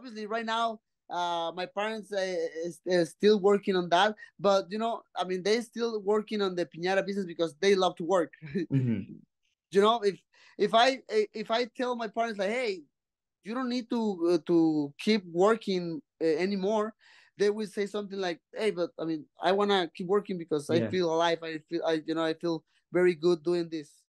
obviously right now, my parents is still working on that, but I mean, they still working on the piñata business because they love to work. Hmm. If I tell my parents like, hey, you don't need to keep working anymore, they will say something like, hey, but I mean, I want to keep working because I Yeah. feel alive. I feel very good doing this.